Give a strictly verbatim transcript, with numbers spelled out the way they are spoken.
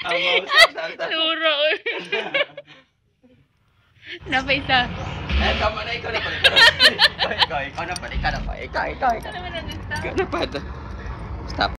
Amo, stop, stop, stop. Luro. Napaisa. Eh, tama na, ikaw na pala. Ikaw, ikaw, ikaw na pala, ikaw na pala. Ikaw, ikaw, ikaw. Ano naman na Ikaw na pala. Stop.